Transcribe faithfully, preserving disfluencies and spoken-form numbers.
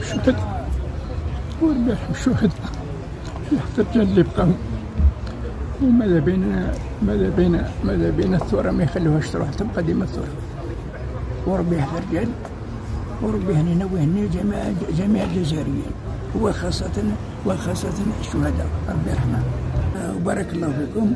الشهداء وربي يرحم الشهداء، يحفظ الرجال اللي بقاو، وماذا بينا ماذا بينا ماذا بينا الثورة ما يخلوهاش تروح، تبقى ديما الثورة، وربي يحفظ الرجال، وربي يهنينا ويهني جميع جميع الجزائريين، وخاصة وخاصة الشهداء، ربي يرحمهم. وبارك الله فيكم.